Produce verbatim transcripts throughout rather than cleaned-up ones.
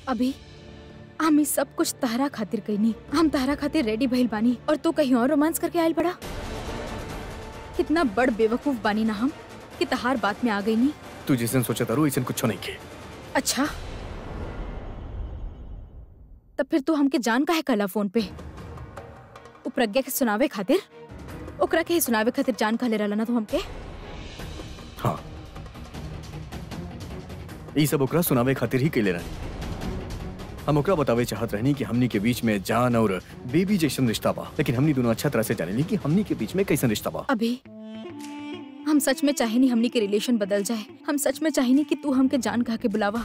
अभी हम इस सब कुछ तहरा खातिर कईनी, हम तहरा खातिर रेडी भइल बानी और तू कहीं और रोमांस करके आयल बड़ा। कितना बड़ बेवकूफ बानी ना हम कि तहार बात में आ गई नी। तू जैसन सोचा तारू ऐसन कुछ नहीं के। अच्छा तब फिर तू हमके जान काहे कहला फोन पे? उ प्रज्ञा के सुनावे खातिर, ओकरा के ही सुनावे खातिर जान कहले रहला ना तू हमके? हाँ ये सब ओकरा सुनावे खातिर ही कहले रहनी। हम ओकरा बतावे चाहत रहनी कि हमनी के बीच में जान और बेबी जैसन रिश्ता बा, लेकिन हमनी दोनों अच्छा तरह से जानेली कि हमनी के बीच में कैसन रिश्ता बा। अभी हम सच में चाहेनी हमनी के रिलेशन बदल जाए, हम सच में चाहेनी कि तू हमके जान कह के बुलावा।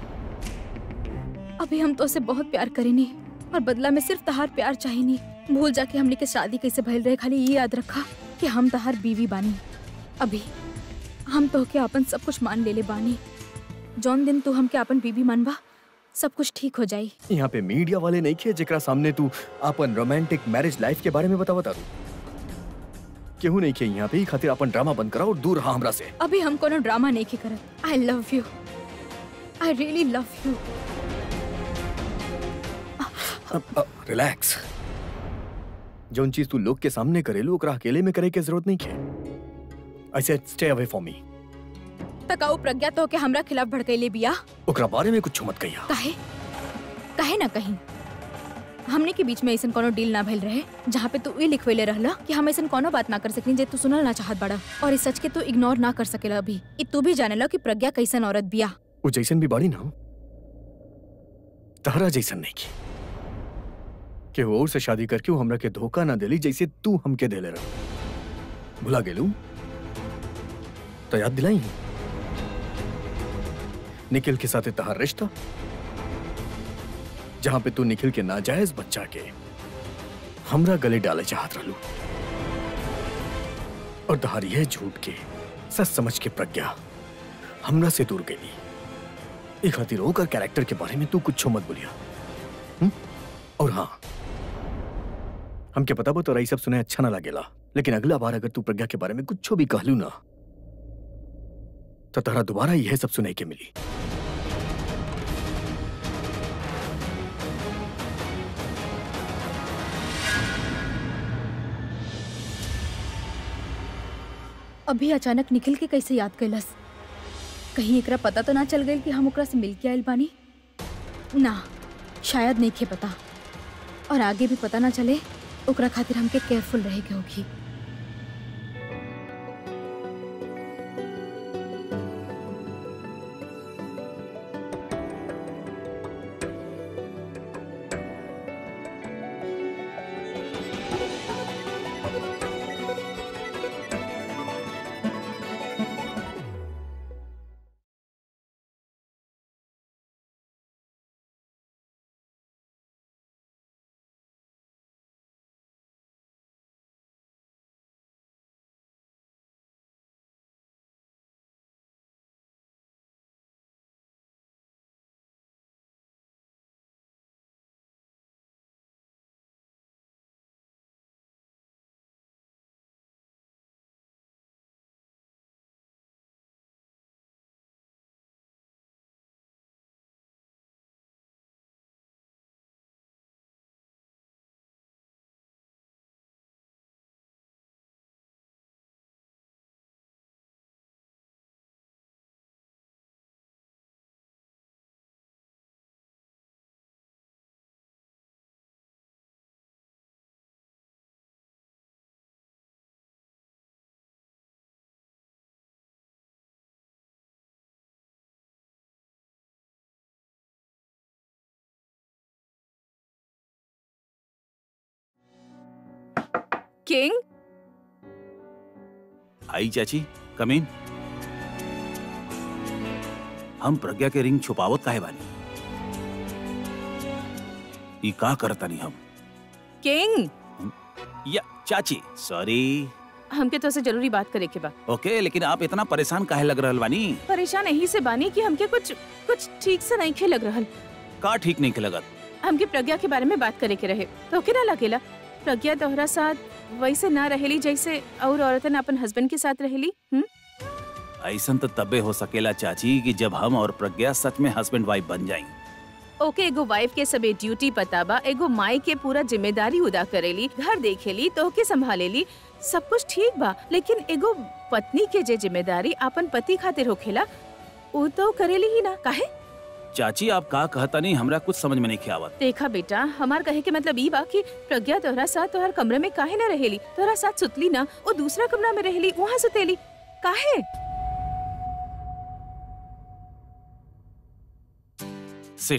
अभी हम तो उसे बहुत प्यार करेनी और बदला में सिर्फ तहार प्यार चाहेनी। भूल जाके हमनी के शादी कैसे भइल रहे, खाली ये याद रखा कि हम तहार बीवी बानी। अभी हम तो के अपन सब कुछ मान ले ले बानी। जौन दिन तू हमके अपन बीवी मानबा सब कुछ ठीक हो जाई। यहाँ पे मीडिया वाले नहीं खे जेकरा सामने तू अपन रोमांटिक मैरिज लाइफ के बारे में बतावा तारू। केहू नहीं खे यहाँ पे, खातिर अपन ड्रामा बंद करा और दूर रहा हमरा से। अभी हम कोनो ड्रामा नहीं के करत। I love you, I really love you. Relax. जौन चीज तू लोग के सामने करेलू ओकरा अकेले में करे के जरूरत नहीं है। I said stay away from me. तकाऊ प्रज्ञा तो के हमरा खिलाफ भड़कैले बिया। ओकरा बारे में कुछ मत कहिया। काहे काहे ना कहीं हमने के बीच में ऐसन कोनो डील ना भइल रहे जहाँ पे तू ई लिखवेले रहला कि हम ऐसन कोनो बात ना कर सकनी जे तू सुनल ना चाहत बड़ा, और इस सच के तू इग्नोर ना कर सकेला। अभी ई तू भी जानेला कि प्रज्ञा कैसन औरत बिया। वो जैसन भी बाड़ी ना तहरा जैसन नहीं की कि वो और से शादी करके वो हमरा के धोखा ना देली जैसे तू हमके देले रह। भुला गेलू तो याद दिलाई निखिल के साथ तहार रिश्ता, जहां पे तू निखिल के नाजायज बच्चा के हमरा गले डाले चाहत रहलू, और तहार यह झूठ के सच समझ के प्रज्ञा हमरा से दूर गई। एक खातिर होकर कैरेक्टर के बारे में तू कुछ मत बोलिया। हुँ? और हाँ हमके पता बा तोरा ई सब सुने अच्छा ना लागेला, लेकिन अगला बार अगर तू प्रज्ञा के बारे में कुछ भी कहलू ना तो तहरा दोबारा यह सब सुने के मिली। अभी अचानक निखिल के कैसे याद कैलस? कहीं एकरा पता तो ना चल गई कि हम ओकरा से मिल के आयल बानी? ना, शायद नहीं खे पता, और आगे भी पता ना चले। ओकरा खातिर हमके केयरफुल रहे के होगी। किंग आई चाची, कम इन। हम प्रज्ञा के रिंग छुपावत काहे बानी? ई का करतानी हम? किंग या चाची सॉरी। हमके तो से जरूरी बात करे के बा। ओके, लेकिन आप इतना परेशान काहे लग रहल बानी? परेशान यही से बानी कि हमके कुछ कुछ ठीक से नहीं खे लग रहल। का ठीक नहीं लगत? हमके प्रज्ञा के बारे में बात करे के रहे तो के ना लगेला प्रज्ञा तोहरा साथ वैसे ना रहेली जैसे और औरतन अपन हस्बैंड के साथ रहेली। हम ऐसा तो तबे हो सकेला चाची कि जब हम और प्रज्ञा सच में हस्बैंड वाइफ बन जाएं। ओके एगो वाइफ के सबे ड्यूटी पता बा, एगो माई के पूरा जिम्मेदारी उदा करेली, घर देखेली, तोहके संभालेली, सब कुछ ठीक बा। लेकिन एगो पत्नी के जे जिम्मेदारी अपन पति खातिर होखेला वो तो करेली ही ना, काहे? चाची आप का कहता नहीं हमरा कुछ समझ में नहीं आवत। देखा बेटा, हमार कहे के मतलब ई बा कि प्रज्ञा तोहरा साथ तोहर कमरे में काहे ना रहेली, तोहरा साथ सुतली ना, वो दूसरा कमरा में रहेली, वहाँ सुतेली, काहे? सिट।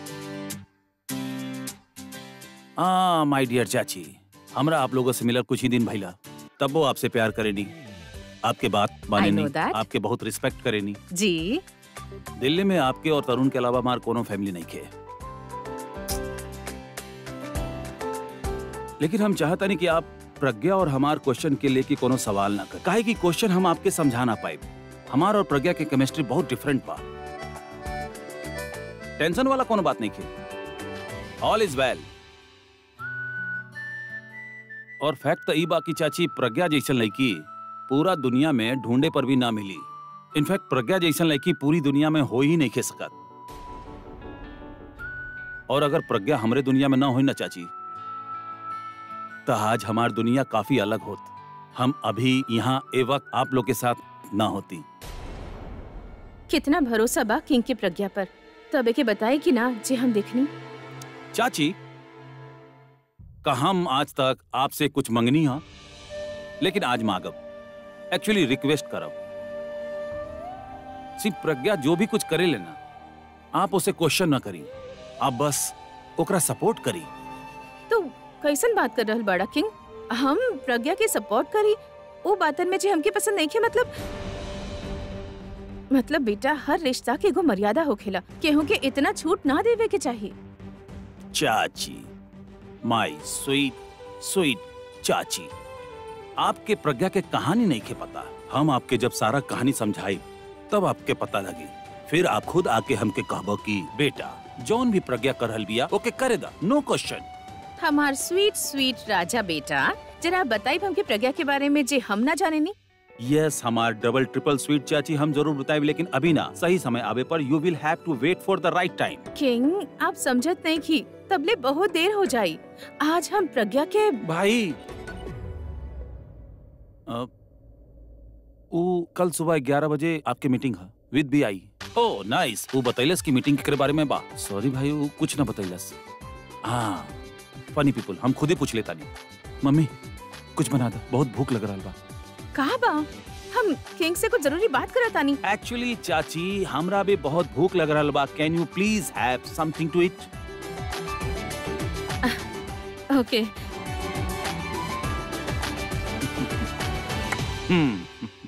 आ माय डियर चाची, हमरा आप लोगों से मिलर कुछ ही दिन भइला, तब वो आपसे प्यार करेनी, आपके बात माने I know नहीं, that. आपके बहुत रिस्पेक्ट करेनी। जी दिल्ली में आपके और तरुण के अलावा हमार कोनो फैमिली नहीं खे। लेकिन हम चाहता नहीं कि आप प्रज्ञा और हमार क्वेश्चन के लिए कि कोनो सवाल ना कर, काहे कि क्वेश्चन हम आपके समझा ना पाए। हमार और प्रज्ञा के केमिस्ट्री बहुत डिफरेंट बा। टेंशन वाला कोनो बात नहीं खे, ऑल इज वेल। और फैक्ट तो ई बा कि चाची प्रज्ञा जैसन लड़की पूरा दुनिया में ढूंढे पर भी ना मिली। इनफैक्ट प्रज्ञा जैसन लड़की पूरी दुनिया में हो ही नहीं खे सकत। और अगर प्रज्ञा हमरे दुनिया में ना हो ना चाची, तो आज हमार दुनिया काफी अलग होत। हम अभी यहाँ ए वक्त आप लोग के साथ ना होती। कितना भरोसा बा किंग के प्रज्ञा पर, तब एके बताए कि ना जे हम देखनी। चाची का हम आज तक आपसे कुछ मंगनी हा, लेकिन आज मांगब, एक्चुअली रिक्वेस्ट करब। सिर्फ प्रज्ञा जो भी कुछ करे लेना, आप उसे क्वेश्चन ना करी, आप बस ओकरा सपोर्ट करी। तो कैसन बात कर रहल बड़ा किंग? हम प्रज्ञा के सपोर्ट करी वो बातन में जे हमके पसंद नहीं खे, मतलब मतलब बेटा हर रिश्ता के एगो मर्यादा होखेला, केहू के इतना छूट ना देवे के चाहिए। चाची, माय स्वीट स्वीट चाची, आपके प्रज्ञा के कहानी नहीं के पता। हम आपके जब सारा कहानी समझाई तब आपके पता लगी, फिर आप खुद आके हमके कहबो कि बेटा जौन भी प्रज्ञा करहल बिया ओके करे दा, नो क्वेश्चन। हमार स्वीट स्वीट राजा बेटा, जरा बताई हमके प्रज्ञा के बारे में जे हम ना जाने नी। यस, हमार डबल ट्रिपल स्वीट चाची, हम जरूर बताएं, लेकिन अभी ना, सही समय आवे पर you will have to wait for the right time. King आप समझत नहीं की, तबले बहुत देर हो जाई। आज हम प्रज्ञा के भाई अ, उ कल सुबह ग्यारह बजे आपके मीटिंग है विद बी आई। ओ नाइस, वो बतैलस की मीटिंग के बारे में बा। सॉरी भाई, वो कुछ ना बतैलस। हाँ फनी पीपल, हम खुद ही पूछ लेता नहीं। मम्मी कुछ बना दो, बहुत भूख लग रहा बा। कहा बा? हम किंग से कुछ जरूरी बात करत तानी। एक्चुअली चाची हमरा भी बहुत भूख लग रहा बा, can you please have something to eat? Okay hmm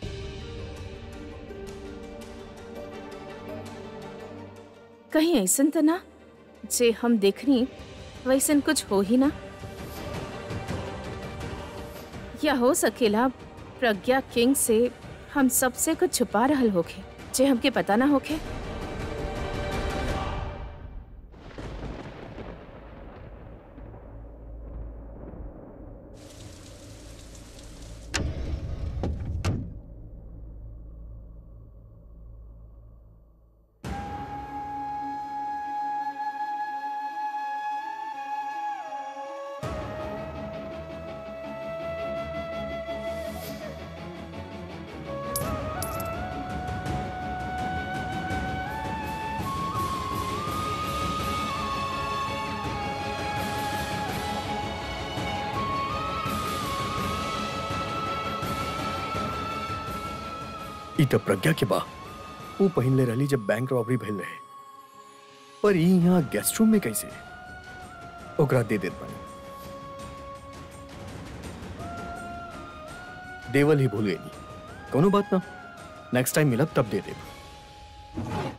कहीं ऐसन तो ना जे हम देखनी वैसन कुछ हो ही ना, या हो सकेला प्रज्ञा किंग से हम सबसे कुछ छुपा रहल होखे जे हमके पता ना होखे। ई तो प्रज्ञा के बा वो पहिन ले रही जब बैंक रॉबरी भइल रहे, पर ई यहाँ गेस्ट रूम में कैसे? ओकरा दे देत बानी, देवल ही भूल गई। कोनो बात ना, नेक्स्ट टाइम मिलब तब दे देब।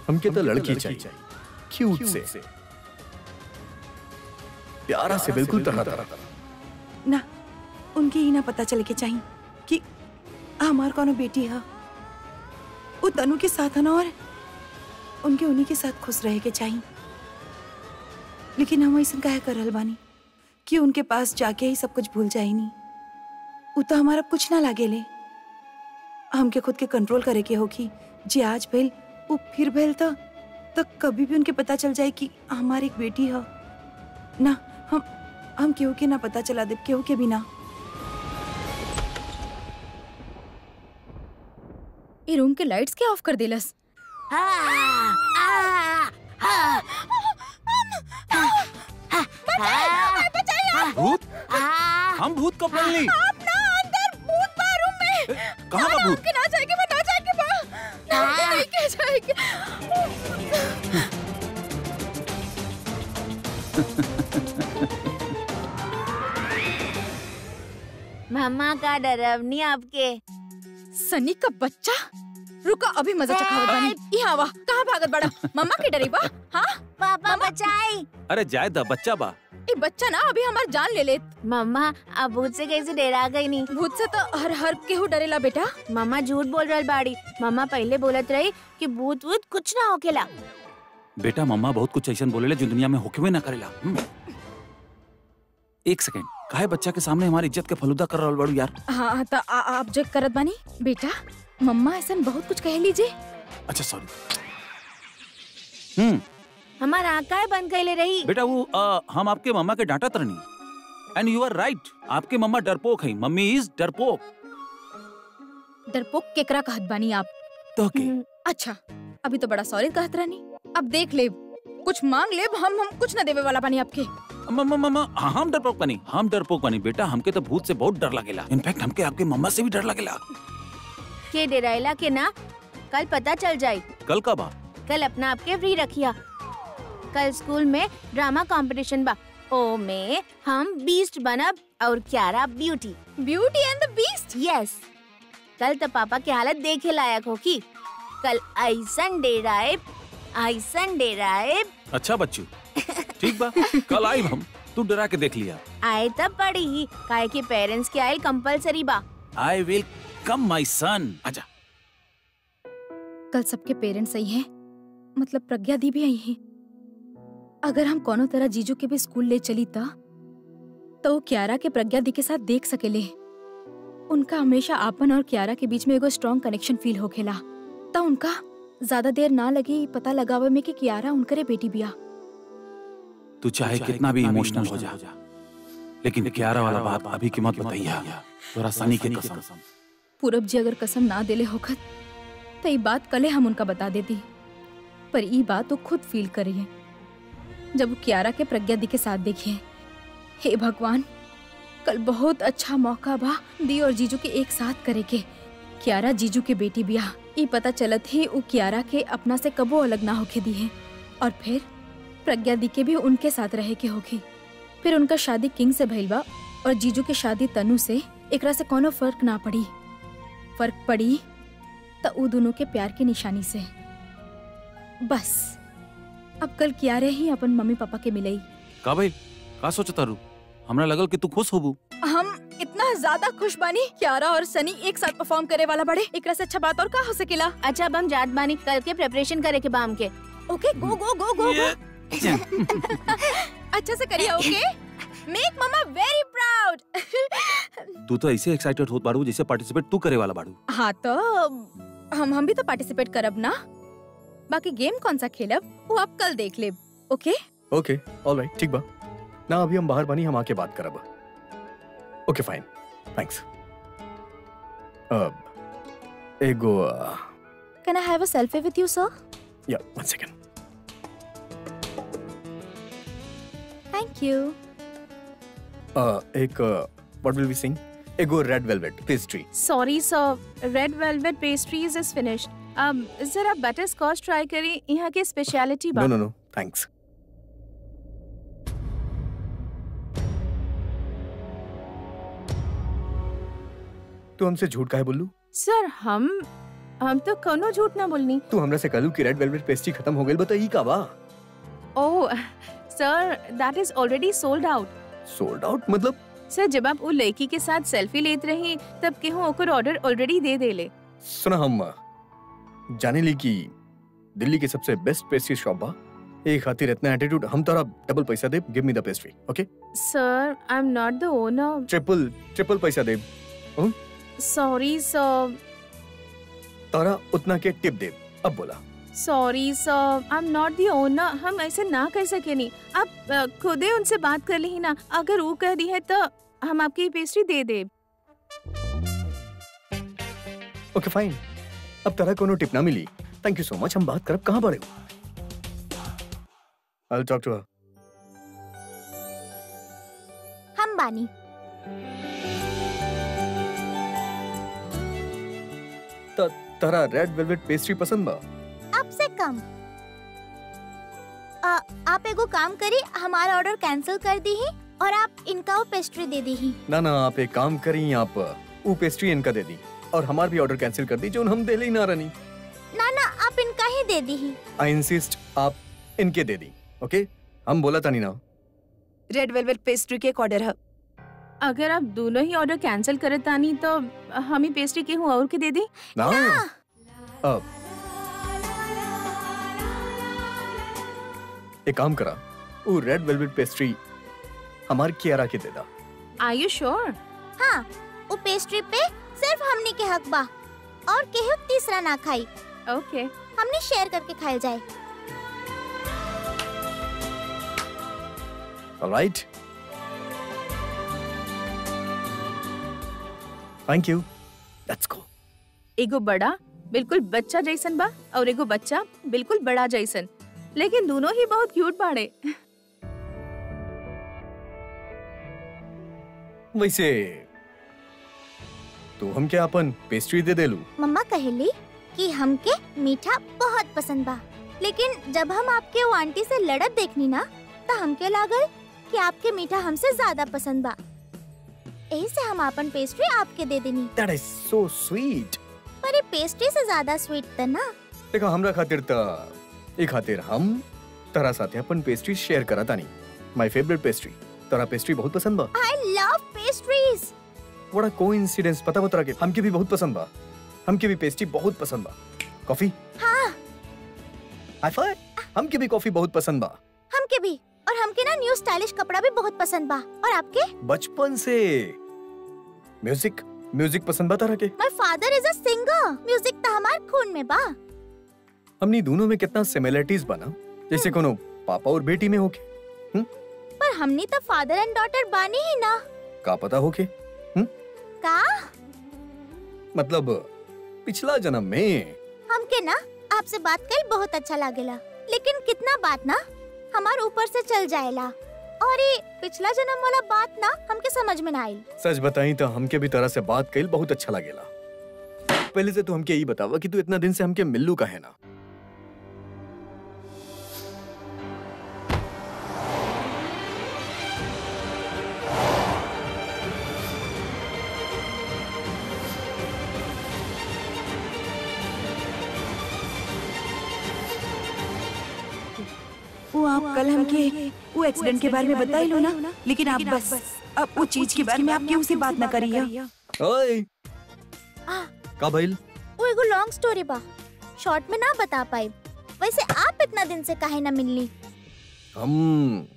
हमके तो लड़की चाहिए, क्यूट से, प्यारा से, बिल्कुल तरह तरह ना उनके ही ना पता चले के चाहिए कि हमार कोनो बेटी है, वो तनु के साथ है ना, और उनके उन्हीं के साथ खुश रहे के चाहिए। लेकिन हम ऐसा कहे कर रहल बानी कि उनके पास जाके ही सब कुछ भूल जाए नहीं। वो तो हमारा कुछ ना लागे ले, हमके खुद के कंट्रोल करे के होगी। जी आज भेल वो फिर भेल तो, तो कभी भी उनके पता चल जाए कि हमारी एक बेटी है ना। हम हम केहू के ना पता चला दे, केहू के भी ना। ये रूम के लाइट्स क्या ऑफ कर देलस? भूत? हम भूत कब बन ली? कहाँ बा भूत? ना जाएगी, मैं ना जाएगी बा। नहीं कह जाएगी। मम्मा का डरावनी आपके। सनी का बच्चा, रुको अभी मजा चखावत बानी। यहाँ आवा, कहाँ भागत बड़ा? मम्मा के डरी बा? हाँ पापा बचाई। अरे जाए दा, बच्चा बा। ये बच्चा ना अभी हमार जान ले लेत। मम्मा अब भूत से कैसे डरा गई नहीं? भूत से तो हर हर केहू डरेला बेटा। मम्मा झूठ बोल रही बाड़ी। मम्मा पहले बोलत रही कि भूत वूत कुछ ना होकेला। बेटा मम्मा बहुत कुछ ऐसा बोलेला जो दुनिया में होके हुए ना करेला। एक सेकंड, काहे बच्चा के सामने हमारी इज्जत के फलूदा कर रहल बाड़ू यार? हाँ तो आ, आप जो करत बानी बेटा, मम्मा ऐसा बहुत कुछ कह लीजिए। अच्छा सॉरी। हम्म हमारा आँखें बंद कर ले रही। बेटा वो आ, हम आपके मम्मा के डांटा तरनी। एंड यू आर राइट, आपके मम्मा डरपोक है। मम्मी इज डरपोक। डरपोक केकरा कहत बानी आप? तो के अच्छा अभी तो बड़ा सॉरी कहत रहनी, अब देख ले कुछ मांग ले, हम हम कुछ न देवे वाला बानी आपके। मम्मा मम्मा हम डरपोक बनी, हम डरपोक बनी बेटा। हमके तो भूत से बहुत डर लगेला। इनफैक्ट हमके आपके मम्मा से भी डर लगेला। के डराइला के ना कल पता चल जाए। कल का बा? कल अपना आपके फ्री रखिया। कल स्कूल में ड्रामा कंपटीशन बा, ओ में हम बीस्ट बनब और Kiara beauty. Beauty and the beast? Yes. कल तो पापा की हालत देखे लायक होगी। कल ऐसन डेराए, ऐसन डेराए। अच्छा बच्चू, ठीक बा, कल आई हम। तू डरा के देख लिया। आए तब पड़ी ही, काहे के पेरेंट्स के आयल कंपलसरी बा। I will come my son. आजा। कल सबके पेरेंट्स सही हैं, मतलब प्रज्ञा दी भी आई हैं। अगर हम कोनो तरह जीजू के भी स्कूल ले चली ता तो वो क्यारा के प्रज्ञा दी के साथ देख सकेले। उनका हमेशा आपन और क्यारा के बीच में एगो स्ट्रॉन्ग कनेक्शन फील होखेला, तो उनका ज्यादा देर ना लगी पता लगावे में कि क्यारा उनकरे बेटी बिया। तू चाहे कितना भी इमोशनल हो जा, लेकिन क्यारा वाला बात अभी की मत बताइया। तोरा सनी के कसम। पूरब जी अगर कसम ना देले होखत तो ये बात कले हम उनका बता देती, पर ये बात वो खुद फील करिए जब वो क्यारा के प्रज्ञा दी के साथ देखिए। हे भगवान, कल बहुत अच्छा मौका बा दी और जीजू के एक साथ करे के। क्यारा जीजू के बेटी बिया, ये पता चलत ही वो क्यारा के अपना से कबो अलग ना होके दी है, और फिर प्रज्ञा दी के भी उनके साथ रहे के होगी। फिर उनका शादी किंग से भइल बा और जीजू के शादी तनु से। एकरा से कोनो फर्क ना पड़ी, फर्क पड़ी तो वो दोनों के प्यार की निशानी से। बस अब कल क्यारे ही अपन मम्मी पापा के मिलई। का भाई का सोचता रू? हमरा लगल कि तू खुश होबू। हम इतना ज्यादा खुश बानी, क्यारा और सनी एक साथ परफॉर्म करे वाला बड़े। एकरा से अच्छा बात और का हो सकेला? अच्छा अब हम जात बानी, कल के प्रिपरेशन करे के बाम के। ओके गो गो गो गो गो। अच्छा से करिए, okay? Make mama very proud. तू तो ऐसे एक्साइटेड होत बाड़ू जैसे पार्टिसिपेट तू करे वाला बाड़ू। हाँ तो हम हम भी तो पार्टिसिपेट करब ना। बाकी गेम कौन सा खेलब वो आप कल देख लेब, ओके? ओके ऑलराइट, ठीक बा ना। अभी हम बाहर बानी, हम आके बात करब। Okay fine, thanks. अब एगो can I have a selfie with you sir? Yeah one second. Thank you. एक व्हाट विल वी सिंग? एगो red velvet pastry. Sorry sir, red velvet pastries is finished. um जरा butterscotch try करी, यहाँ के speciality बा। No no no thanks. तू हमसे झूठ काहे बोलू? सर हम हम तो कोनो झूठ ना बोलनी। तू हमरा से कहलू कि रेड वेलवेट पेस्ट्री खत्म हो गई, बताई का बा? Oh sir, that is already sold out. Sold out मतलब? सर, जब आप वो लड़की के साथ सेल्फी लेत रही तब केहू ओकर ऑर्डर ऑलरेडी दे देले। सुना, हम जाने ली कि दिल्ली की सबसे बेस्ट पेस्ट्री शॉप बा, एक खातिर इतना एटीट्यूड, हम तारा डबल पैसा दे, give me the pastry, okay? Sir, I am not the owner. Triple triple पैसा दे, सॉरी सर। तारा उतना के टिप दे, अब बोला। Sorry sir, I am not the owner. हम ऐसे ना कर सके नहीं। आप अ, खुदे उनसे बात कर ली ना, अगर वो कह दी है तो हम आपकी पेस्ट्री दे दे। ओके फाइन, अब तारा कोनो टिप ना मिली, थैंक यू सो मच। हम बात करब, कहाँ बड़े हो? I'll talk to her. हम बानी। त तारा रेड वेलवेट पेस्ट्री पसंद बा? आपसे कम। आ, आप एगो काम करी, हमारा ऑर्डर कैंसिल कर दी ही और आप इनका वो पेस्ट्री दे दी ही। ना ना, आप एक काम करी, आप वो पेस्ट्री इनका दे दी और हमार भी ऑर्डर कैंसिल कर दी, जो हम दे ले ही ना रनी। ना ना, आप इनका ही दे दी ही। आई इंसिस्ट, आप इनके दे दी, ओके? हम बोला था नहीं ना। रेड वेलवेट पेस्ट्री के एक ऑर्डर है। अगर आप दोनों ही ऑर्डर कैंसिल करे तानी तो हम ही पेस्ट्री केहू और के दे दी। ना, अब एक काम करा, वो रेड वेलवेट पेस्ट्री हमार कियारा के दे दा। Are you sure? हाँ, वो पेस्ट्री पे सिर्फ हमनी के हक बा और केहू तीसरा ना खाई। ओके। हमने शेयर करके खाए जाए। Alright, thank you, let's go. एगो बड़ा बिल्कुल बच्चा जैसन बा और एगो बच्चा बिल्कुल बड़ा जैसन, लेकिन दोनों ही बहुत क्यूट बाड़े। वैसे तू हम क्या अपन पेस्ट्री दे देलू? मम्मा कहली कि हमके मीठा बहुत पसंद बा, लेकिन जब हम आपके वो आंटी से लड़त देखनी ना, तो हमके लागल कि आपके मीठा हमसे ज्यादा पसंद बा। यही से हम अपन पेस्ट्री आपके दे देनी। That is so sweet. पर ये पेस्ट्री से ज्यादा स्वीट था ना। देखो, हमरा खातिर त एक खातिर हम तरा साथे अपन पेस्ट्री शेयर करा तानी। माय फेवरेट पेस्ट्री, तरा पेस्ट्री बहुत पसंद बा। I love pastries. बड़ा कोइंसिडेंस, पता बता के हमके भी बहुत पसंद बा। हमके भी पेस्ट्री बहुत पसंद बा। कॉफी? हाँ। High five. हमके भी कॉफी बहुत पसंद बा। हमके भी, और हमके ना न्यू स्टाइलिश कपड़ा भी बहुत पसंद बा। और आपके? बचपन से म्यूजिक म्यूजिक पसंद बा तारा के? My father is a singer. Music तो हमार खून में बा। हमनी दोनों में कितना सिमिलरिटीज बना, जैसे कोनो पापा और बेटी में होके। हम्म? पर हमनी तो फादर एंड डॉटर बानी ही ना। का पता होके? हम्म? का? मतलब पिछला जन्म में। हमके ना आपसे बात कर बहुत अच्छा लागेला, लेकिन कितना बात ना हमार ऊपर से चल जाएला, और ये पिछला जन्म वाला बात ना हमके समझ में ना आई। सच बताई तो हमके भी तरह से बात कइल बहुत अच्छा लागेला। पहले से तू हमके यही बतावा कि तू इतना दिन से हमके मिल्लू का है ना? वो आप कल हमके वो एक्सीडेंट के बारे में बताई लो ना, लेकिन आप बस अब वो चीज के बारे में आप क्यों से बात न करिए। ओए, आ, का भइल? वो एगो लॉन्ग स्टोरी बा, शॉर्ट में ना बता पाई। वैसे आप इतना दिन से काहे ना मिलनी? हम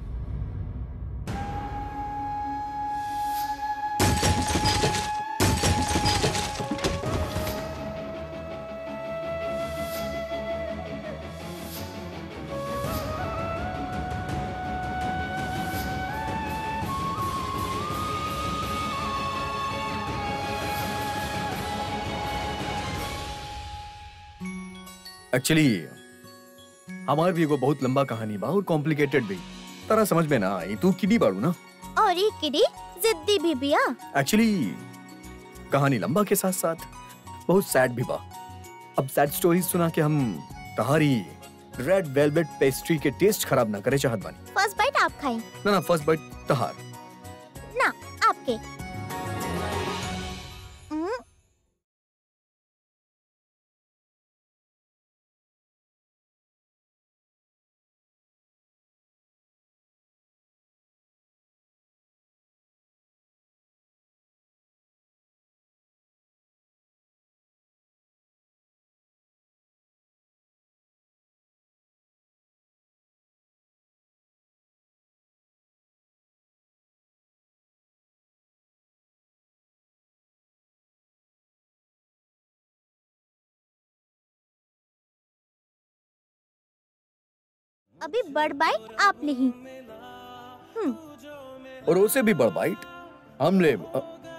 एक्चुअली हमार भी एगो बहुत लंबा कहानी बा और कॉम्प्लिकेटेड भी। तारा समझ में ना आई, तू किडी बाड़ू ना। और ये किडी जिद्दी भी बिया। एक्चुअली कहानी लंबा के साथ साथ बहुत सैड भी बा। अब सैड स्टोरी सुना के हम तहारी रेड वेलवेट पेस्ट्री के टेस्ट खराब ना करे चाहत बानी। फर्स्ट बाइट आप खाई ना ना, फर्स्ट बाइट तहार ना आपके। अभी बड़ बाइट आप ले ही। और उसे भी बड़ बाइट हम ले। अ,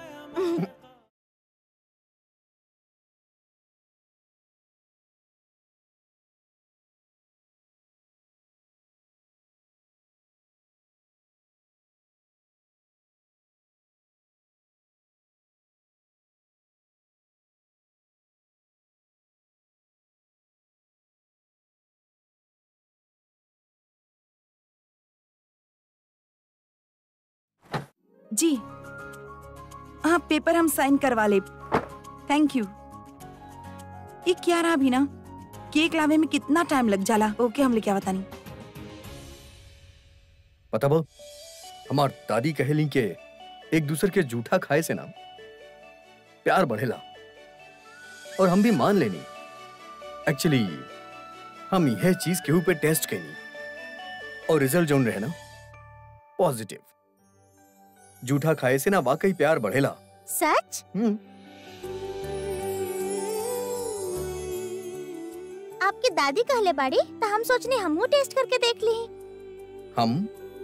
जी हाँ, पेपर हम साइन करवा ले। Thank you. ये क्या रहा भी ना, केक लावे में कितना टाइम लग जाला। ओके, हम लेके आवता नहीं। पता बा हमार दादी कहेली के एक दूसरे के जूठा खाए से ना प्यार बढ़ेला, और हम भी मान लेनी। एक्चुअली हम यह चीज केहू पे टेस्ट कैनी और रिजल्ट जोन रहे ना पॉजिटिव। जूठा खाए से ना वाकई प्यार बढ़ेला। सच? हम्म। आपकी दादी कहले बाड़ी तो हम सोचने हमहू टेस्ट करके देख ली। हम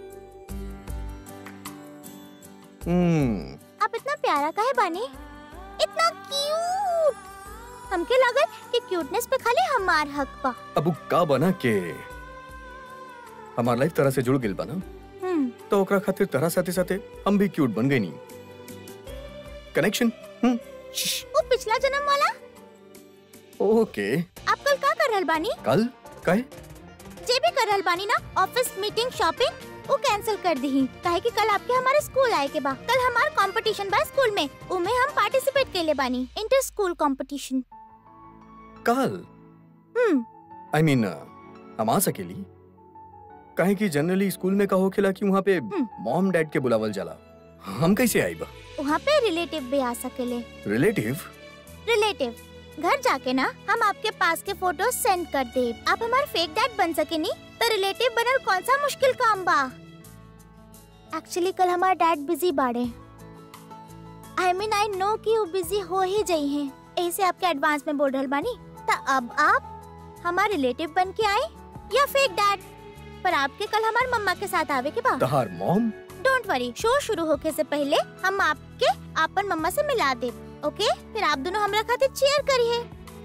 हम्म आप इतना प्यारा काहे बानी? इतना क्यूट। हमके लागल कि क्यूटनेस पे खाली हमार हक बा। अब उ का बना के हमार लाइफ तरह से जुड़ गिल बना, हम्म। तो ओकरा खातिर तरह साथे साथे हम भी क्यूट बन गए नी। कनेक्शन। हम्म। वो पिछला जन्म वाला। ओके। आप कल का कर रहल बानी? कल काहे? जे भी कर रहल बानी ना, ऑफिस मीटिंग शॉपिंग, वो कैंसिल कर दी। काहे कि कल आपके हमारे स्कूल आए के बा। कल हमार कंपटीशन बा स्कूल में, उमे हम पार्टिसिपेट केले बानी। Inter school competition. कल? हम्म। आई मीन हम आ सकेली? काहे कि जनरली स्कूल में का होखेला कि वहाँ पे मॉम डैड के बुलावल जाला। हम कैसे आई बा? वहाँ पे रिलेटिव भी आ सकेले। रिलेटिव? रिलेटिव घर जाके ना हम आपके पास के फोटो सेंड कर दे। आप हमारे फेक डैड बन सके नी तो रिलेटिव बनल कौन सा मुश्किल काम बा। एक्चुअली कल हमारा डैड बिजी बाड़े। आई मीन आई नो कि वो बिजी हो ही जाई हैं। ऐसे आपके एडवांस में बोल रहल बानी। तो अब आप हमारे रिलेटिव बन के आए या फेक डैड? पर आपके कल हमारे मम्मा के साथ आवे के बा। तहार मॉम? डोंट वरी, शो शुरू होके से पहले हम आपके आपन मम्मा से मिला दे। ओके? फिर आप दोनों हमरा खातिर चीयर करिए।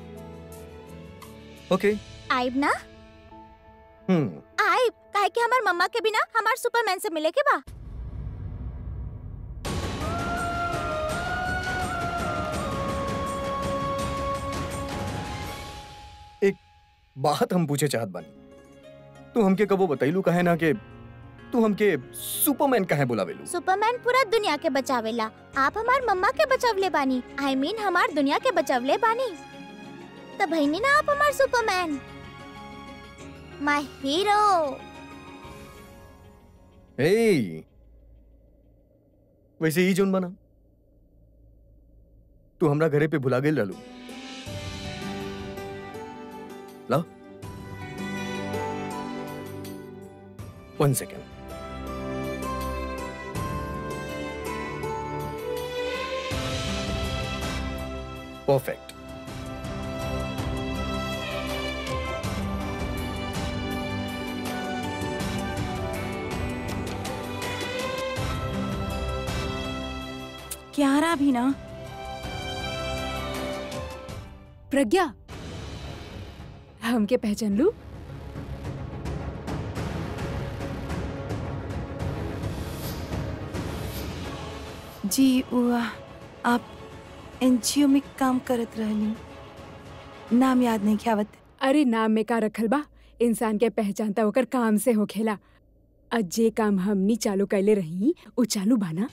ओके। आइब ना? हम्म। आइब, काहे कि हमार मम्मा के बिना हमार सुपरमैन से मिले के बा। एक बात हम पूछे चाहत बानी। तू हमके कबो बताइलू काहे ना के तू हमके सुपरमैन काहे बुलावेलू? सुपरमैन पूरा दुनिया के बचावेला। आप हमार मम्मा के बचावले बानी। आई I मीन mean, हमार दुनिया के बचावले बानी। तब बहनी ना आप हमार सुपरमैन, माय हीरो। हे, वैसे ही जोन बना तू हमरा घरे पे भुला गेल रहलू। ला वन सेकेंड। परफेक्ट। क्या रहा भी ना? प्रज्ञा, हमके पहचान लू? जी वो आप एनजीओ में काम करत रहली। नाम याद नहीं क्या आवत। अरे नाम में का रखल बा, इंसान के पहचानता होकर काम से होखेला। आज जे काम हमनी चालू कैले रही उ चालू बाना।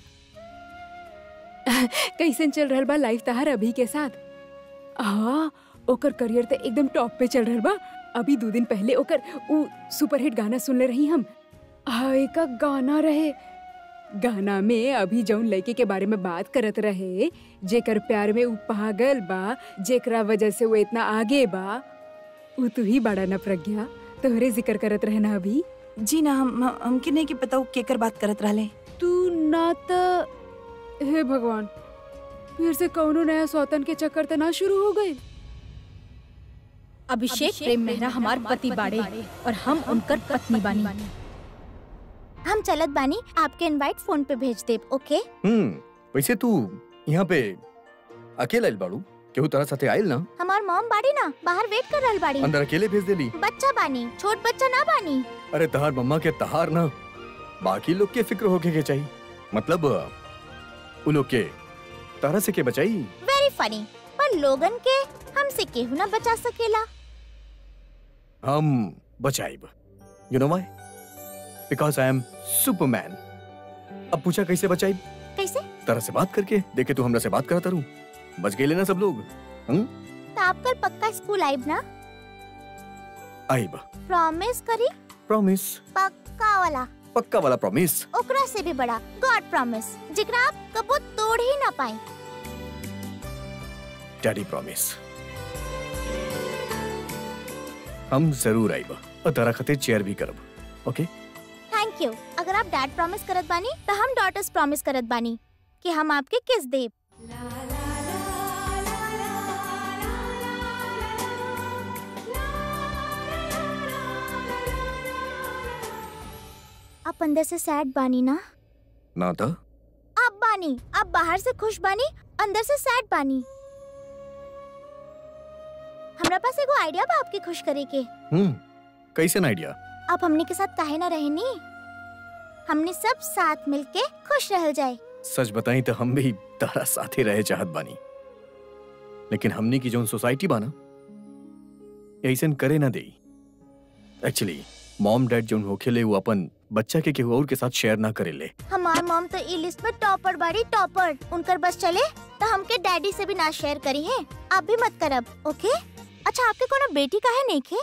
कैसन चल रहल बा लाइफ तहार अभी के साथ? हाँ, ओकर करियर तो एकदम टॉप पे चल रहल बा। अभी दो दिन पहले ओकर उ सुपरहिट गाना सुनले रही हम। हाय का गाना रहे। गाना में अभी जौन लड़के के बारे में बात करत रहे, जेकर प्यार में उ पागल बा, जेकरा वजह से वो इतना आगे बा, उ तू ही बड़ा ना प्रज्ञा। तोहरे जिक्र करत रहे ना अभी। जी ना, हम हमके नहीं कि पता केकर बात करत रहले। तू ना त हे भगवान, फिर से कौनो नया सौतन के चक्कर त ना शुरू हो गए? अभिषेक प्रेम मेहरा हमार पति बाड़े और हम उनकर पत्नी बानी। हम चलत बानी, आपके इनवाइट फोन पे भेज देब, ओके? हम्म वैसे तू यहाँ पे अकेला आइल बाड़ू? केहू तरह साथे आइल ना? हमार मॉम बाड़ी ना, बाहर वेट कर रहल बाड़ी। अंदर अकेले भेज देली? बच्चा बानी, छोट बच्चा ना बानी। अरे तहार मम्मा के तहार ना, बाकी लोग के फिक्र होके के चाहिए। मतलब उ लोग के तरह से के बचाई। वेरी फनी, पर लोगन के हमसे केहू ना बचा सकेला। हम बचाइब। You know why? Because I am superman. अब पूछा कैसे बचाइब? कैसे? तरह से बात करके। देखे तू हमरा से बात करता रहूं, बच गए ना सब लोग। हम्म तो आप कल पक्का स्कूल आइब ना? आइब। प्रॉमिस करी? प्रॉमिस। पक्का वाला? पक्का वाला प्रॉमिस। ओकरा से भी बड़ा गॉड प्रॉमिस, जिकरा आप कबो तोड़ ही ना पाए। Daddy promise. हम जरूर आइब और तरह खातिर चेयर भी करब, ओके? Thank you. अगर आप डैड प्रॉमिस करत बानी तो हम डॉटर्स प्रॉमिस करत बानी कि हम आपके किस देब। आप अंदर से सैड बानी ना? ना था? आप बानी, आप बाहर से खुश बानी, अंदर से सैड बानी। हमरा पास एगो आइडिया बा आपके खुश करे के। हम्म कैसे ना आइडिया? आप हमने के साथ काहे ना रहनी? हमने सब साथ मिलके खुश रह जाए। सच बताई तो हम भी तारा साथे रहे चाहत बानी, लेकिन हमने की जोन सोसाइटी बाना ऐसन करे ना दे। एक्चुअली मॉम डैड जोन होखेले वो अपन बच्चा के केहू और के साथ शेयर ना करेले। हमार मॉम तो ई लिस्ट में टॉपर बाड़ी, टॉपर। उनकर बस चले तो हमके डैडी से भी ना शेयर करी है। आप भी मत करब, ओके? अच्छा, आपके कोनो बेटी काहे नहीं खे?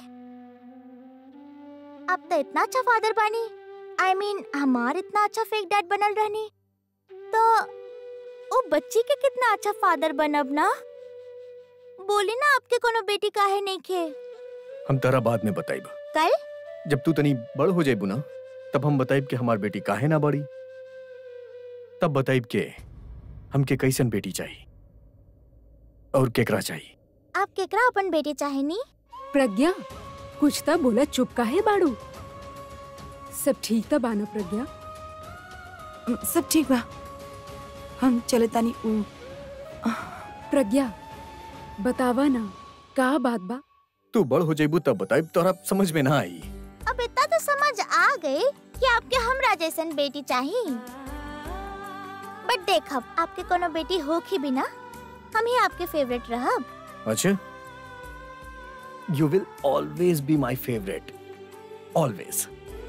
आप तो इतना अच्छा फादर बानी। आई I मीन mean, हमार इतना अच्छा फेक डैड बनल रहनी तो वो बच्ची के कितना अच्छा फादर बनब ना। बोली ना आपके कोनो बेटी काहे नहीं खे? हम तारा बाद में बताइब। कल जब तू तनी बड़ हो जाइबू ना तब हम बताइब कि हमार बेटी काहे ना बड़ी। तब बताइब के हमके कैसन बेटी चाहिए और केकरा चाहिए। आप केकरा अपन बेटी चाहे नी? प्रज्ञा कुछ तो बोला, चुप काहे बाड़ू? सब ठीक था बानो प्रज्ञा? सब ठीक बा, हम चले तानी। ऊ प्रज्ञा बतावा ना का बात बा? तू बड़ हो जाइबू तब बताइब, तोरा समझ में ना आई। अब इतना तो समझ आ गए कि आपके हमरा जैसन बेटी चाहिए। बट देखब आपके कोनो बेटी होखी भी ना, हम ही आपके फेवरेट रहब। अच्छा, you will always be my favourite, always.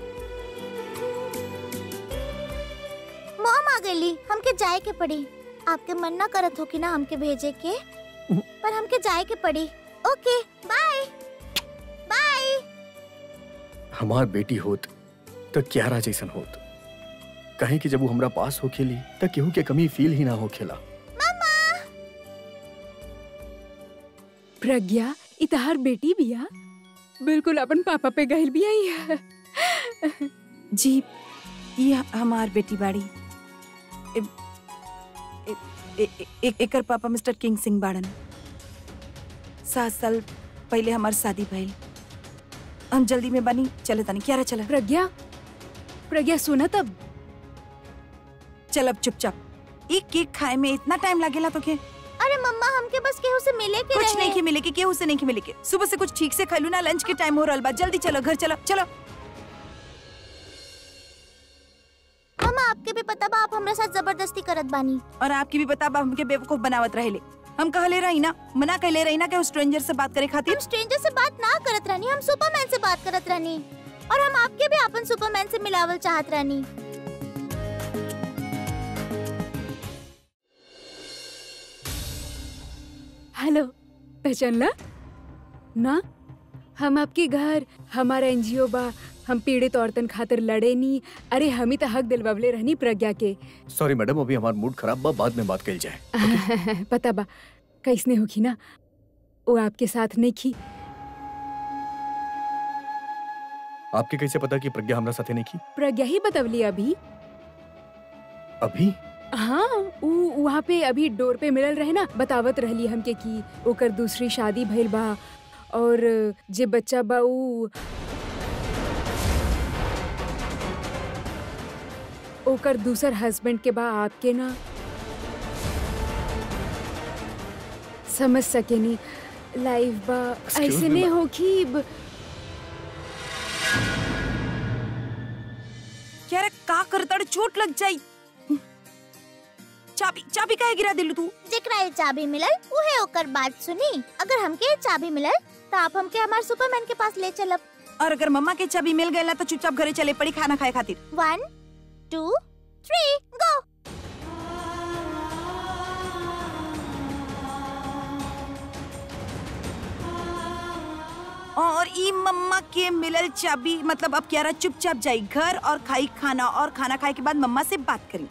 Mom आ गई, हमके जाए के पड़ी। आपके मन ना करत हो कि ना हमके भेजे के, पर हमके जाए के पड़ी। Okay bye bye. हमार बेटी होत तो क्यारा जैसन होत, कहे कि जब वो हमरा पास होखेली त केहू के कमी फील ही ना होखेला। प्रज्ञा इतहार बेटी बिया, बिल्कुल अपन पापा पे गहिल भी आई है। जी ये हमार बेटी बाड़ी। ए, ए, ए, ए, एकर पापा मिस्टर किंग सिंह बाड़न। सात साल पहले हमार शादी भइल। हम जल्दी में बनी, चले तानी। क्या रहा? चला प्रज्ञा, प्रज्ञा सुना तब चल अब चुपचाप। एक केक खाए में इतना टाइम लागेला तो के? अरे मम्मा, हमके बस केहू से मिले के कुछ रहे। नहीं के मिले के, केहू से नहीं के मिले के। सुबह से कुछ ठीक से खैलू ना, लंच के टाइम हो रहल बा। जल्दी चलो घर, चलो चलो। मम्मा, आपके भी पता बा आप हमरा साथ जबरदस्ती करत बानी। और आपकी भी पता बा हमके बेवकूफ बनावत रहेले। हम कहले रही ना, मना कहले रही ना कि स्ट्रेंजर से बात करे खातिर। हम स्ट्रेंजर से बात ना करत रहनी, हम सुपरमैन से बात करत रहनी। और हम आपके भी अपन सुपरमैन से मिलावल चाहत रहनी। हेलो, पहचानला ना? हम आपके घर, हमारा एनजीओ बा। हम पीड़ित औरतन खातिर लड़े नी। अरे हम ही तो हक दिलवले रहनी प्रज्ञा के। सॉरी मैडम, अभी हमार मूड खराब बा, बाद में बात कइल जाए। पता बा कैसने होखी ना, वो आपके साथ नहीं खी। आपके कैसे पता कि प्रज्ञा हमरा साथे नहीं की? प्रज्ञा ही बतवली अभी। अभी? हाँ, उ वहाँ पे अभी डोर पे मिलल रहे ना, बतावत रहली हमके कि ओकर दूसरी शादी भइल बा और जे बच्चा बा ऊ ओकर दूसर हस्बैंड के बा आपके ना समझ सके नी लाइफ बा Excuse ऐसे me, नहीं ma'am. हो कि ब- क्या रे का करतड़ चोट लग जाई। चाबी चाबी काहे गिरा दिलू तू? जेकरा ये चाबी मिलल उहे ओकर बात सुनी। अगर हमके ये चाबी मिलल तो आप हमके हमार सुपरमैन के पास ले चलब। और अगर मम्मा के चाबी मिल गई ना तो चुपचाप घरे चले पड़ी खाना खाए खातिर। One two three go. और ई मम्मा के मिलल चाबी मतलब अब क्यारा चुपचाप जाई घर और खाई खाना और खाना खाए के बाद मम्मा से बात करी।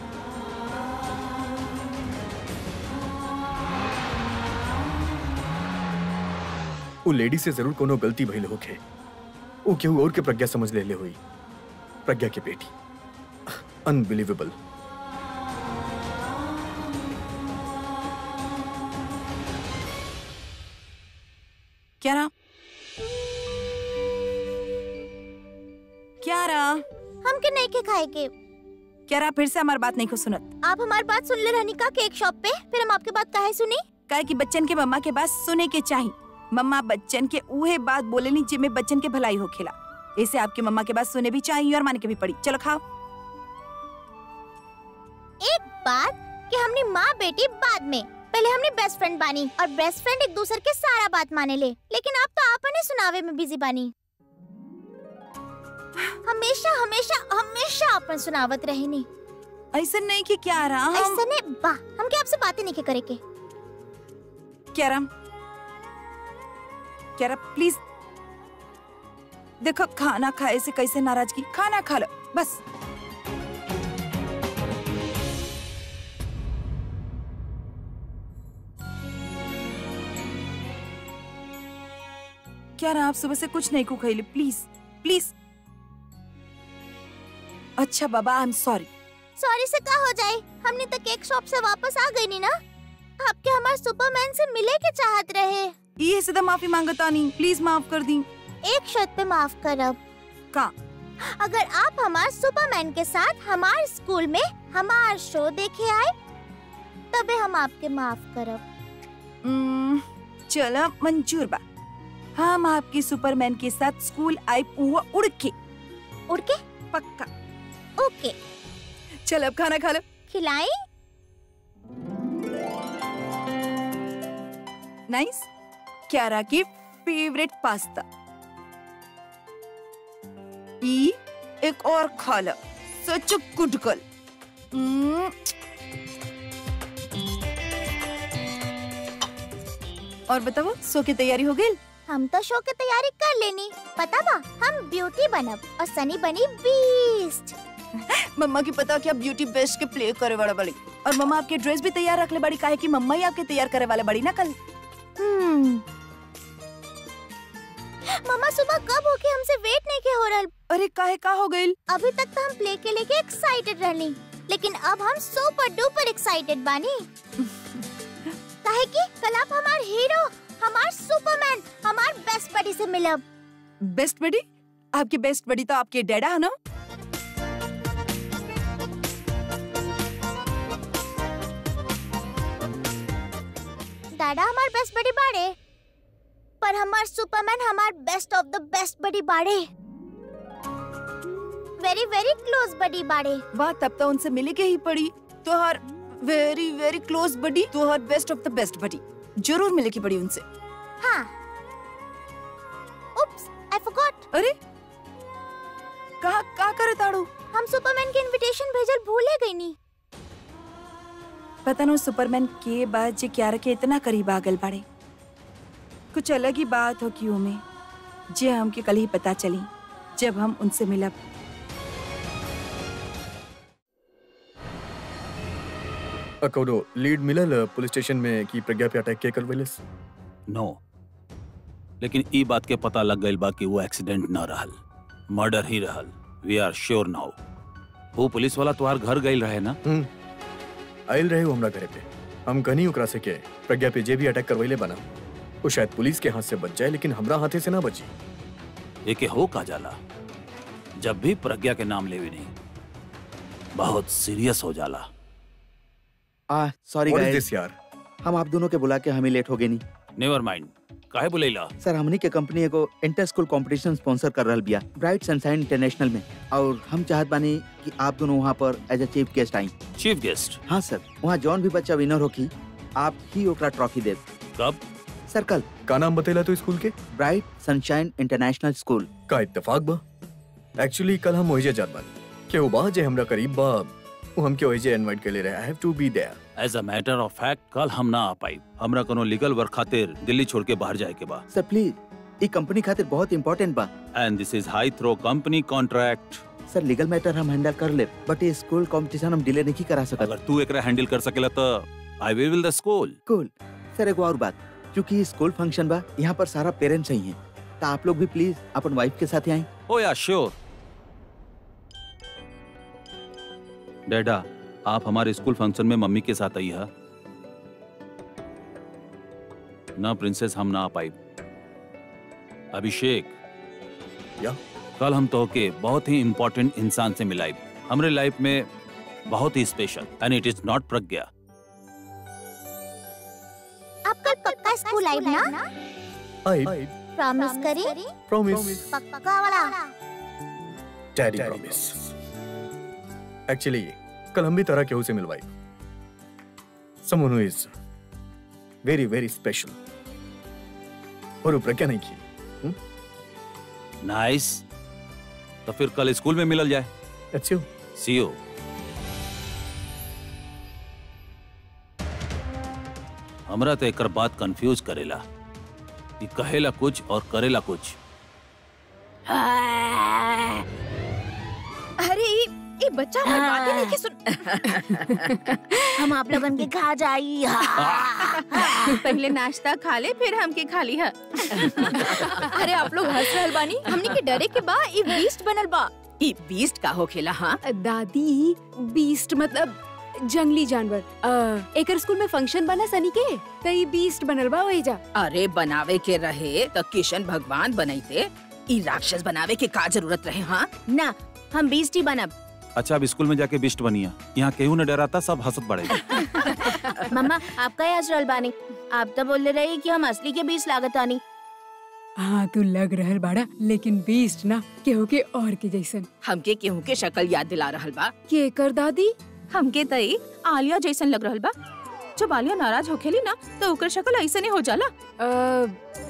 वो लेडी से जरूर कोनो गलती भइल होखे। वो केहू और के प्रज्ञा समझ ले ले हुई। प्रज्ञा की बेटी। अनबिलीवेबल। क्यारा क्यारा हमके नहीं के खाए के। क्यारा फिर से हमारी बात नहीं को सुनत। आप हमारी बात सुन ले रहनी का केक शॉप पे, फिर हम आपके बात काहे सुनी? काहे कि बच्चन के मम्मा के बात सुने के चाहिए। मम्मा बच्चन के उहे बात बोले नहीं जिसमें बच्चन के भलाई हो खेला। ऐसे आपके मम्मा के बात सुने भी चाहिए और माने के भी पड़ी। चलो खाओ। एक बात कि हमने माँ बेटी बाद में, पहले हमने बेस्ट फ्रेंड बानी और बेस्ट फ्रेंड एक दूसरे के सारा बात माने ले, लेकिन आप तो आपने सुनावे में बिजी बानी। हमेशा हमेशा हमेशा आपन सुनावत रहनी। ऐसा नहीं कि क्यारा हम ऐसा नहीं बा, हमके आपसे बातें नहीं के करे के। क्यारा क्यारा प्लीज देखो, खाना खाए से कैसे नाराजगी। खाना खा लो बस। क्यारा आप सुबह से कुछ नहीं को खाइले, प्लीज प्लीज। अच्छा बाबा, आई एम सॉरी। सॉरी से का हो जाए, हमने तो केक शॉप से वापस आ गई नी ना। आपके हमारे सुपरमैन से मिले के चाहत रहे। ये से तो माफी मांगता नहीं, प्लीज माफ कर दी। एक शर्त पे माफ करब। का? अगर आप हमारे सुपरमैन के साथ हमारे स्कूल में हमार शो देखे आए तबे हम आपके माफ करब। हम्म, चलो मंजूर बा। हम आपके सुपरमैन के साथ स्कूल आए हुआ उड़ के। उड़ के? पक्का। ओके, चल अब खाना खा लो। खिलाई? नाइस। क्यारा की फेवरेट पास्ता। ई एक और खा लो। Such good girl. हम्म। और बताओ, सो की तैयारी हो गई? हम तो शो की तैयारी कर लेनी। पता बा, हम ब्यूटी बनब और सनी बनी बीस्ट। मम्मा की पता क्या ब्यूटी बेस्ट के प्ले करे वाला बड़ी। और मम्मा आपके ड्रेस भी तैयार रख ले बड़ी, काहे कि मम्मा ही आपके तैयार करे वाले बड़ी ना कल। हम्म। मम्मा सुबह कब होके हमसे वेट नहीं के हो रहा। अरे काहे का हो गई? अभी तक तो हम प्ले के लेके एक्साइटेड रहनी, लेकिन अब हम सुपर डुपर एक्साइटेड बानी। काहे कि कल आप हमार हीरो, हमार सुपरमैन, हमार बेस्ट बडी से मिलब। Best buddy? आपके बेस्ट बडी तो आपके डैडा है ना? डैडा हमार बेस्ट बडी बाड़े, पर हमार सुपरमैन हमार best of the best buddy बाड़े। वेरी वेरी क्लोज बडी बाड़े। वाह, तब तो उनसे मिले के ही पड़ी। तो हर वेरी वेरी क्लोज बडी, तो हर best of the best buddy जरूर मिले की पड़ी उनसे। हाँ। Oops, I forgot. अरे कहा का करे ताड़ू? हम सुपरमैन के इनविटेशन भेजल भूले गई नी। पता न सुपरमैन के बाद जे क्यारा के इतना करीब आ गल बाड़े। कुछ अलग ही बात हो क्यों में जे हमके कल ही पता चली जब हम उनसे मिलब। अकोडो लीड मिलल पुलिस स्टेशन में कि प्रज्ञा पे अटैक के करवेलस। नो, लेकिन ई बात के पता लग गई बा कि वो एक्सीडेंट न रहल, मर्डर ही रहल। We are sure now. वो पुलिस वाला तुम्हार घर गई रहे ना? हम्म, आयल रहे वो हमरा घरे पे। हम कहीं ओकरा से के प्रज्ञा पे जे भी अटैक करवैले बना वो शायद पुलिस के हाथ से बच जाए, लेकिन हमरा हाथे से ना बची। एके हो का जाला, जब भी प्रज्ञा के नाम लेवे नहीं बहुत सीरियस हो जाला। आ sorry What is guys this यार? हम आप दोनों के बुला के हमें लेट हो गए नहीं। नेवर माइंड, काहे बुलेला? सर हमनी के कंपनी एगो इंटर स्कूल कंपटीशन स्पॉन्सर कर रहल बिया ब्राइट सनशाइन इंटरनेशनल में, और हम चाहत बानी कि आप दोनों वहाँ पर एज अ चीफ गेस्ट आई। Chief guest? हाँ सर, वहाँ जौन भी बच्चा विनर होगी आप ही ओकरा ट्रॉफी दे। कब? सर कल। का नाम बतेला तो स्कूल के? Bright sunshine international school. का इत्तेफाक बा। एक्चुअली कल हम ओहिजे जात बानी। के वो बा जे हमरा करीब बा, वो हमके ओहिजे इनवाइट के ले रहे। I have to be there. As a matter of fact कल हम ना आ पाई, हमरा कोनो लीगल वर्क खातिर दिल्ली छोड़ के बाहर जाए के बा। सर प्लीज, ये कंपनी खातिर बहुत इम्पोर्टेंट बा। And this is high throw company contract. Sir legal matter हम हैंडल कर ले, बट ये स्कूल कंपटीशन हम डिले नहीं करा सकत। अगर तू एकरा हैंडल कर सकेला तो I will will the school. Cool. Sir एक और बात, क्योंकि स्कूल फंक्शन बा, यहाँ पर सारा पेरेंट्स ही हैं, तो आप लोग भी प्लीज अपन वाइफ के साथ आए। ओ या श्योर। डैडा, आप हमारे स्कूल फंक्शन में मम्मी के साथ आई है ना प्रिंसेस, हम ना आ पाई। अभिषेक, या कल हम तो के बहुत ही इम्पोर्टेंट इंसान से मिलाई, हमारे लाइफ में बहुत ही special, and it is not Pragya. आप कल पक्का स्कूल आए ना? आई प्रॉमिस करी? प्रॉमिस। पक्का वाला? Daddy promise. एक्चुअली कल हम भी तरह केहू से मिलवाई, someone who is very very special, और वो प्रज्ञा नहीं की। नाइस, तो फिर कल स्कूल में मिलल जाए। अच्छे हो। See you. हमरा तो एक बात कंफ्यूज करेला कि कहेला कुछ और करेला कुछ। अरे ये बच्चा हमारी बातें नहीं की सुन। हम आप लोगन के खा जाई। पहले नाश्ता खा ले, फिर हमके खा ली है। अरे आप लोग हंस रहल बानी, हमनी के डरे के बा ई बीस्ट बनल बा। ई बीस्ट का होखेला? हाँ दादी, बीस्ट मतलब जंगली जानवर। आ, एकर स्कूल में फंक्शन बना सनी के, तो ई बीस्ट बनल बा वही जा। अरे बनावे के रहे तो किशन भगवान बनैते, ई राक्षस बनावे के का जरूरत रहे? हाँ ना, हम बीस्ट ही बनब। अच्छा, अब स्कूल में जाके बिस्ट बनिया, यहाँ केहू न डराता, सब हंसत बड़े। मम्मा आपका ही हंस रहल बानी, आप तो बोल रही कि हम असली के बीस्ट लागत आनी। हाँ तू लग रहल बाड़ा, लेकिन बीस्ट ना केहू के और के जैसन। हमके केहू के शक्ल याद दिला रहल बा। के कर दादी? हमके तई आलिया जैसन लग रहल बा। जब आलिया नाराज होखेली ना तो ओकर शक्ल ऐसे नहीं हो जाला। आ,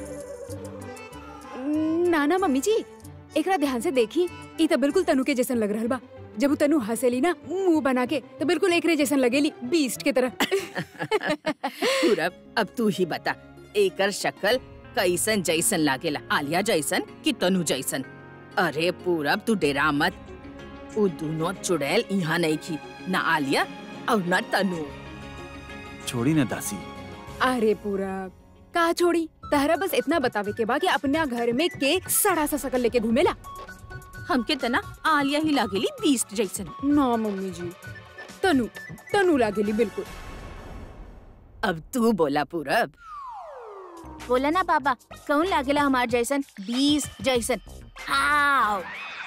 ना ना मम्मी जी, एकरा ध्यान से देखी, ई तो बिल्कुल तनु के जैसन लग रहल बा। जब तनु हंसेली ना मुंह बना के, तो बिल्कुल एकरे जैसन लगेली, बीस्ट के तरह। पूरब, अब तू ही बता, एकर शक्ल कैसन जैसन लागेला? आलिया जैसन कि तनु जैसन? अरे पूरब तू डेरा मत, वो दोनों चुड़ैल यहाँ नहीं की, ना आलिया और ना तनु। छोड़ी न दासी। अरे पूरा का छोड़ी, तहरा बस इतना बतावे के बा कि अपना घर में के सड़ा सा शकल लेके घूमेला। हमके तना आलिया ही लागेली बीस्ट जैसन। ना मम्मी जी, तनु तनु लागेली बिल्कुल। अब तू बोला पूरब। बोला ना पापा, कौन लागेला हमार जैसन? बीस्ट जैसन। आओ।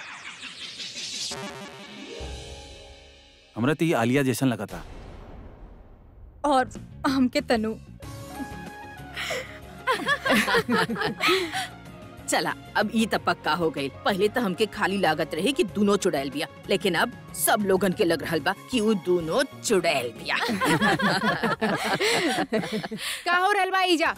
हमरा तो ये आलिया जैसन लगा था। और हमके तनु। चला, अब ये तो पक्का हो गई। पहले तो हमके खाली लागत रही कि दोनों चुड़ैल बिया, लेकिन अब सब लोगन के लग रहल बा कि वो दोनों चुड़ैल बिया। का हो रहल बा इजा?